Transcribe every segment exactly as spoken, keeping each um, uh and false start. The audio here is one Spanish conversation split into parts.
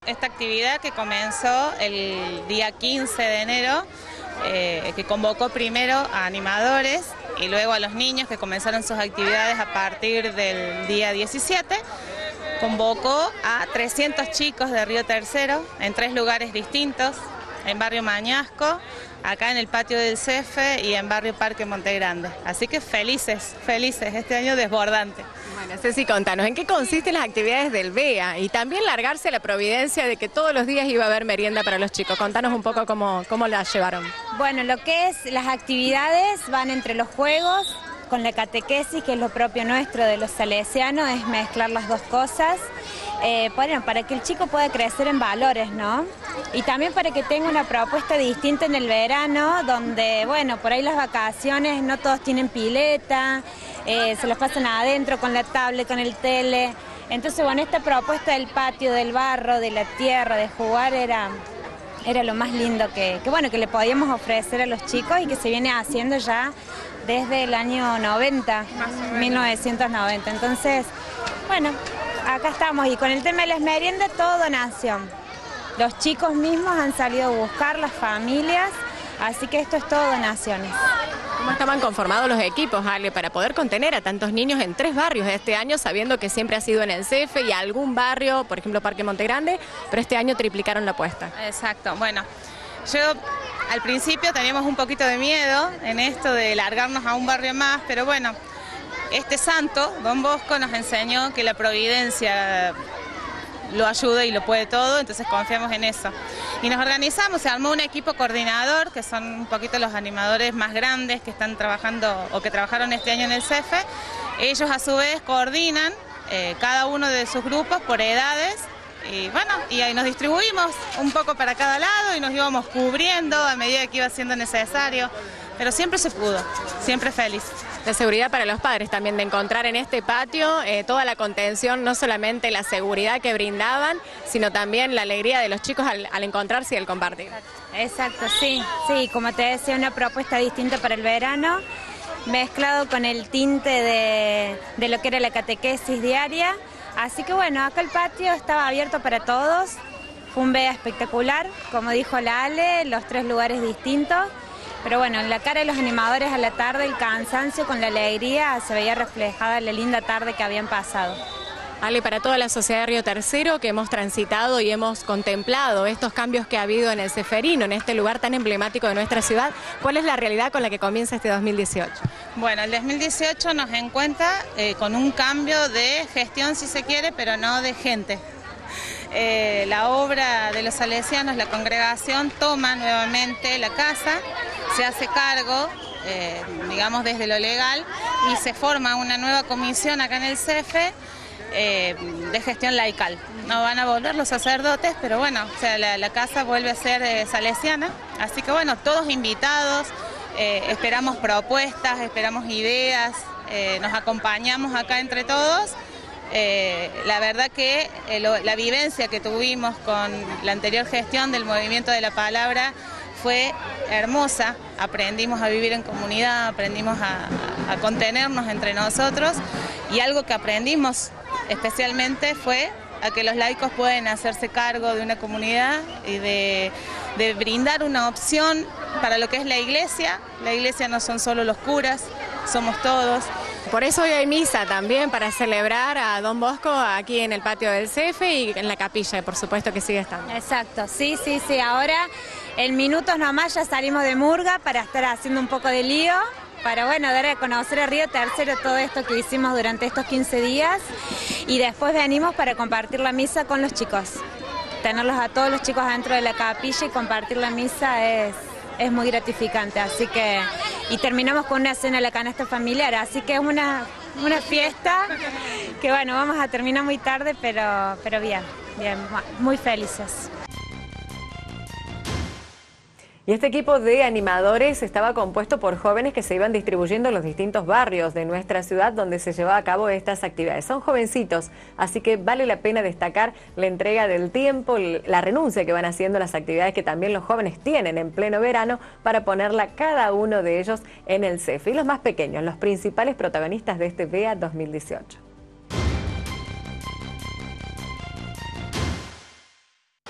Esta actividad que comenzó el día quince de enero, eh, que convocó primero a animadores y luego a los niños que comenzaron sus actividades a partir del día diecisiete, convocó a trescientos chicos de Río Tercero en tres lugares distintos, en Barrio Mañasco, acá en el patio del C E F E y en Barrio Parque Montegrande. Así que felices, felices, este año desbordante. Bueno, Ceci, contanos, ¿en qué consisten las actividades del B E A? Y también largarse a la providencia de que todos los días iba a haber merienda para los chicos. Contanos un poco cómo, cómo las llevaron. Bueno, lo que es las actividades van entre los juegos, con la catequesis, que es lo propio nuestro de los salesianos, es mezclar las dos cosas, eh, bueno, para que el chico pueda crecer en valores, ¿no? Y también para que tenga una propuesta distinta en el verano, donde, bueno, por ahí las vacaciones no todos tienen pileta, eh, se los pasan adentro con la tablet, con el tele. Entonces, bueno, esta propuesta del patio, del barro, de la tierra, de jugar, era... era lo más lindo que, que, bueno, que le podíamos ofrecer a los chicos y que se viene haciendo ya desde el año noventa, mil novecientos noventa. Entonces, bueno, acá estamos y con el tema de las meriendas, todo donación. Los chicos mismos han salido a buscar, las familias, así que esto es todo donaciones. ¿Cómo estaban conformados los equipos, Ale, para poder contener a tantos niños en tres barrios este año, sabiendo que siempre ha sido en el C E F E y algún barrio, por ejemplo Parque Montegrande, pero este año triplicaron la apuesta? Exacto, bueno, yo al principio teníamos un poquito de miedo en esto de largarnos a un barrio más, pero bueno, este santo, Don Bosco, nos enseñó que la providencia lo ayuda y lo puede todo, entonces confiamos en eso. Y nos organizamos, se armó un equipo coordinador, que son un poquito los animadores más grandes que están trabajando o que trabajaron este año en el C E F E. Ellos a su vez coordinan eh, cada uno de sus grupos por edades y bueno, y ahí nos distribuimos un poco para cada lado y nos íbamos cubriendo a medida que iba siendo necesario, pero siempre se pudo, siempre feliz. La seguridad para los padres también, de encontrar en este patio eh, toda la contención, no solamente la seguridad que brindaban, sino también la alegría de los chicos al, al encontrarse y al compartir. Exacto, sí, sí, como te decía, una propuesta distinta para el verano, mezclado con el tinte de, de lo que era la catequesis diaria. Así que bueno, acá el patio estaba abierto para todos, fue un B E A espectacular, como dijo la Ale, los tres lugares distintos. Pero bueno, en la cara de los animadores a la tarde, el cansancio con la alegría se veía reflejada en la linda tarde que habían pasado. Ale, para toda la sociedad de Río Tercero que hemos transitado y hemos contemplado estos cambios que ha habido en el Ceferino, en este lugar tan emblemático de nuestra ciudad, ¿cuál es la realidad con la que comienza este dos mil dieciocho? Bueno, el dos mil dieciocho nos encuentra eh, con un cambio de gestión, si se quiere, pero no de gente. Eh, la obra de los salesianos, la congregación, toma nuevamente la casa, se hace cargo, eh, digamos desde lo legal, y se forma una nueva comisión acá en el C E F E eh, de gestión laical. No van a volver los sacerdotes, pero bueno, o sea, la, la casa vuelve a ser eh, salesiana, así que bueno, todos invitados, eh, esperamos propuestas, esperamos ideas, eh, nos acompañamos acá entre todos. Eh, la verdad que eh, lo, la vivencia que tuvimos con la anterior gestión del Movimiento de la Palabra fue hermosa, aprendimos a vivir en comunidad, aprendimos a, a contenernos entre nosotros y algo que aprendimos especialmente fue a que los laicos pueden hacerse cargo de una comunidad y de, de brindar una opción para lo que es la iglesia. La iglesia no son solo los curas, somos todos. Por eso hoy hay misa también para celebrar a Don Bosco aquí en el patio del C E F E y en la capilla, por supuesto que sigue estando. Exacto, sí, sí, sí. Ahora en minutos nomás ya salimos de Murga para estar haciendo un poco de lío, para bueno, dar a conocer a Río Tercero todo esto que hicimos durante estos quince días y después venimos para compartir la misa con los chicos. Tenerlos a todos los chicos dentro de la capilla y compartir la misa es... es muy gratificante, así que, y terminamos con una cena a la canasta familiar, así que es una, una fiesta que bueno, vamos a terminar muy tarde, pero, pero bien, bien, muy felices. Y este equipo de animadores estaba compuesto por jóvenes que se iban distribuyendo en los distintos barrios de nuestra ciudad donde se llevaba a cabo estas actividades. Son jovencitos, así que vale la pena destacar la entrega del tiempo, la renuncia que van haciendo las actividades que también los jóvenes tienen en pleno verano para ponerla cada uno de ellos en el C E F E. Y los más pequeños, los principales protagonistas de este B E A dos mil dieciocho.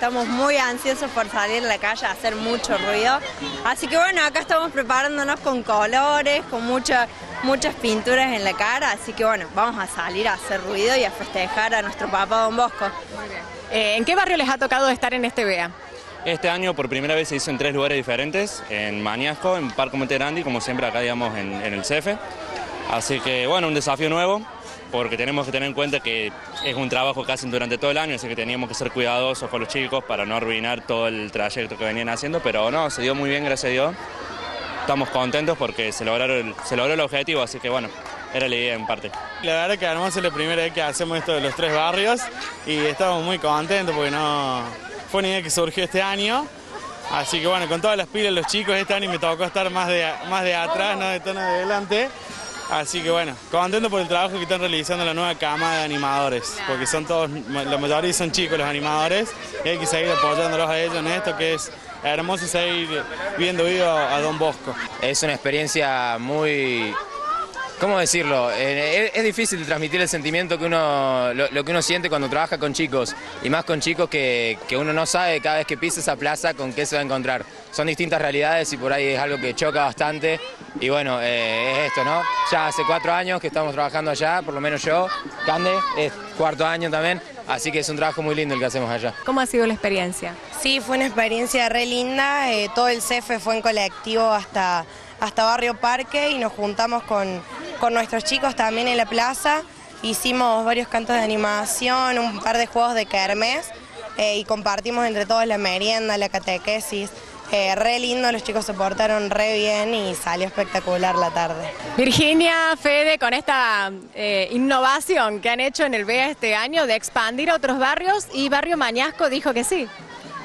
estamos muy ansiosos por salir a la calle a hacer mucho ruido. Así que bueno, acá estamos preparándonos con colores, con mucha, muchas pinturas en la cara, así que bueno, vamos a salir a hacer ruido y a festejar a nuestro papá Don Bosco. Eh, ¿En qué barrio les ha tocado estar en este B E A? Este año por primera vez se hizo en tres lugares diferentes, en Mañasco, en Parque Monte Grande y como siempre acá digamos en, en el C E F E. Así que bueno, un desafío nuevo, porque tenemos que tener en cuenta que es un trabajo que hacen durante todo el año, así que teníamos que ser cuidadosos con los chicos para no arruinar todo el trayecto que venían haciendo, pero no, se dio muy bien, gracias a Dios. Estamos contentos porque se, lograron, se logró el objetivo, así que bueno, era la idea en parte. La verdad que además es la primera vez que hacemos esto de los tres barrios y estamos muy contentos porque no fue una idea que surgió este año. Así que bueno, con todas las pilas los chicos este año me tocó estar más de, más de atrás, no de tan adelante. Así que bueno, contento por el trabajo que están realizando la nueva cama de animadores, porque son todos, la mayoría son chicos los animadores y hay que seguir apoyándolos a ellos en esto, que es hermoso seguir viendo vivo a Don Bosco. Es una experiencia muy... ¿Cómo decirlo? Eh, es, es difícil de transmitir el sentimiento que uno, lo, lo que uno siente cuando trabaja con chicos, y más con chicos que, que uno no sabe cada vez que pisa esa plaza con qué se va a encontrar. Son distintas realidades y por ahí es algo que choca bastante, y bueno, eh, es esto, ¿no? Ya hace cuatro años que estamos trabajando allá, por lo menos yo, Cande, es cuarto año también, así que es un trabajo muy lindo el que hacemos allá. ¿Cómo ha sido la experiencia? Sí, fue una experiencia re linda, eh, todo el C E F E fue en colectivo hasta, hasta Barrio Parque y nos juntamos con... con nuestros chicos también en la plaza, hicimos varios cantos de animación, un par de juegos de kermés eh, y compartimos entre todos la merienda, la catequesis, eh, re lindo, los chicos se portaron re bien y salió espectacular la tarde. Virginia, Fede, con esta eh, innovación que han hecho en el B E A este año de expandir a otros barrios, y Barrio Mañasco dijo que sí.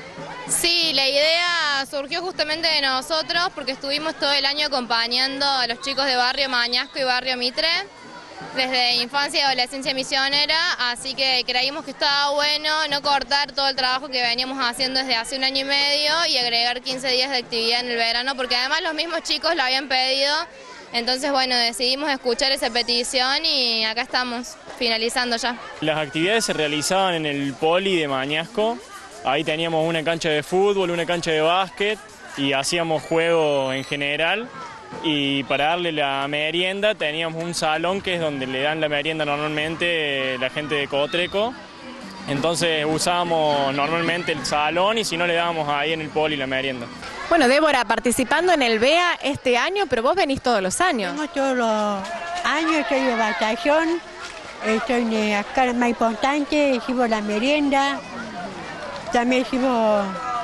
Sí, la idea surgió justamente de nosotros porque estuvimos todo el año acompañando a los chicos de Barrio Mañasco y Barrio Mitre desde infancia y adolescencia misionera, así que creímos que estaba bueno no cortar todo el trabajo que veníamos haciendo desde hace un año y medio y agregar quince días de actividad en el verano, porque además los mismos chicos lo habían pedido. Entonces bueno, decidimos escuchar esa petición y acá estamos, finalizando ya. Las actividades se realizaban en el poli de Mañasco. Ahí teníamos una cancha de fútbol, una cancha de básquet y hacíamos juego en general. Y para darle la merienda teníamos un salón que es donde le dan la merienda normalmente la gente de Cotreco. Entonces usábamos normalmente el salón y si no le dábamos ahí en el poli la merienda. Bueno, Débora, participando en el B E A este año, pero vos venís todos los años. Vengo todos los años, estoy de vacación, estoy de acá el más importante, hicimos la merienda. También hicimos,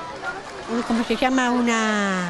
¿cómo se llama? Una,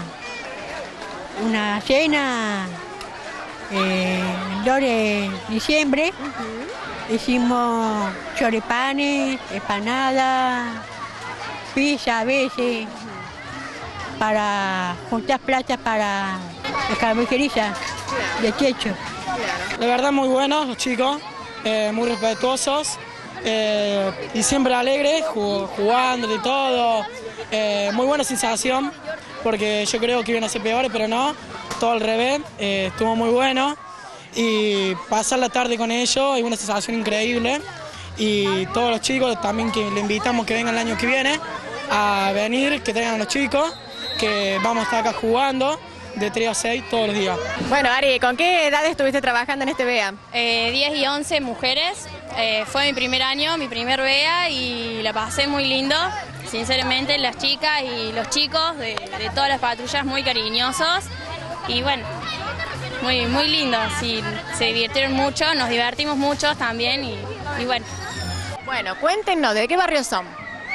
una cena eh, el dos de diciembre. Uh-huh. Hicimos choripanes, empanadas, pizza a veces, uh-huh. para juntar plata para la carbohidrata de techo. La verdad muy buenos los chicos, eh, muy respetuosos. Eh, y siempre alegre, jugando y todo, eh, muy buena sensación, porque yo creo que iban a ser peores, pero no, todo al revés, eh, estuvo muy bueno, y pasar la tarde con ellos es una sensación increíble, y todos los chicos también que le invitamos que vengan el año que viene a venir, que traigan a los chicos, que vamos a estar acá jugando de tres a seis todos los días. Bueno, Ari, ¿con qué edad estuviste trabajando en este B E A? Eh, diez y once mujeres, eh, fue mi primer año, mi primer B E A y la pasé muy lindo. Sinceramente las chicas y los chicos de, de todas las patrullas muy cariñosos y bueno, muy, muy lindo, sí, se divirtieron mucho, nos divertimos mucho también y, y bueno. Bueno, cuéntenos, ¿de qué barrio son?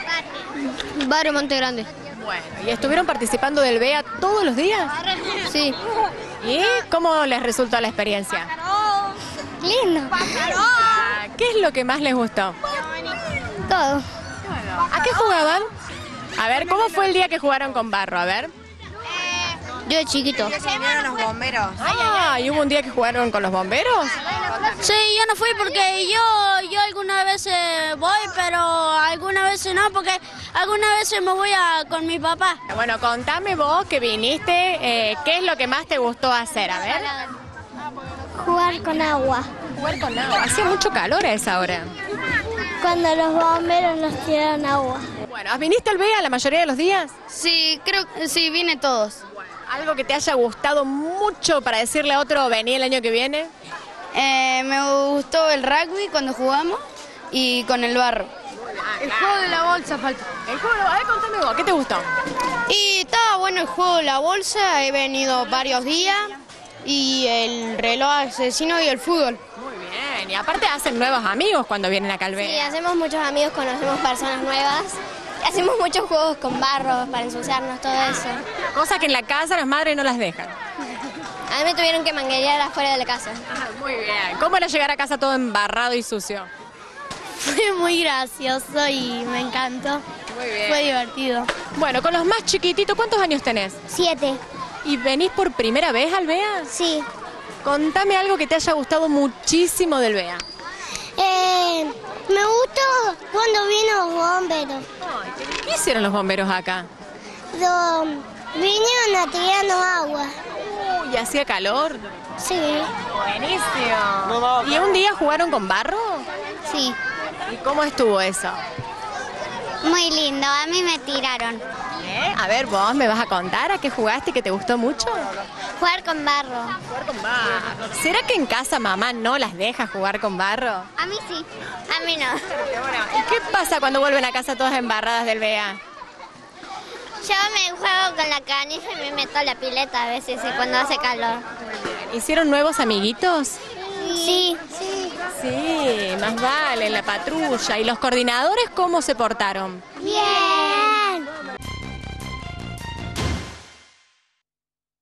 Barrio Monte Grande. Bueno, ¿y estuvieron participando del B E A todos los días? Sí. ¿Y cómo les resultó la experiencia? Lindo. ¿Qué es lo que más les gustó? Todo. ¿A qué jugaban? A ver, ¿cómo fue el día que jugaron con barro? A ver. Yo de chiquito. Vinieron los bomberos. Ah, ¿y hubo un día que jugaron con los bomberos? Sí, yo no fui porque yo yo algunas veces voy, pero algunas veces no, porque algunas veces me voy a, con mi papá. Bueno, contame vos que viniste, eh, ¿qué es lo que más te gustó hacer? A ver. Jugar con agua. Jugar con agua. Hacía mucho calor a esa hora. Cuando los bomberos nos tiraron agua. Bueno, ¿viniste al B E A la mayoría de los días? Sí, creo que sí, vine todos. ¿Algo que te haya gustado mucho para decirle a otro, vení el año que viene? Eh, me gustó el rugby cuando jugamos y con el barro. El juego de la bolsa falta. El juego de la bolsa, contame vos, ¿qué te gustó? Y estaba bueno el juego de la bolsa, he venido varios días, y el reloj asesino y el fútbol. Muy bien, y aparte hacen nuevos amigos cuando vienen acá al B E A. Sí, hacemos muchos amigos, conocemos personas nuevas, hacemos muchos juegos con barro para ensuciarnos, todo eso. Cosas que en la casa las madres no las dejan. A mí me tuvieron que manguerear afuera de la casa. Ah, muy bien. ¿Cómo era llegar a casa todo embarrado y sucio? Fue muy gracioso y me encantó. Muy bien. Fue divertido. Bueno, con los más chiquititos, ¿cuántos años tenés? Siete. ¿Y venís por primera vez al B E A? Sí. Contame algo que te haya gustado muchísimo del B E A. Eh, me gustó cuando vino los bomberos. ¿Qué hicieron los bomberos acá? Lo, vinieron a tirarnos agua. Uy, ¿hacía calor? Sí. Buenísimo. ¿Y un día jugaron con barro? Sí. ¿Y cómo estuvo eso? Muy lindo, a mí me tiraron. ¿Eh? A ver, vos me vas a contar a qué jugaste y que te gustó mucho. Jugar con barro. Jugar con barro. ¿Será que en casa mamá no las deja jugar con barro? A mí sí, a mí no. ¿Y qué pasa cuando vuelven a casa todas embarradas del B E A? Yo me juego con la canilla y me meto a la pileta a veces cuando hace calor. ¿Hicieron nuevos amiguitos? Sí. Sí. Sí, más vale, en la patrulla. ¿Y los coordinadores cómo se portaron? Bien.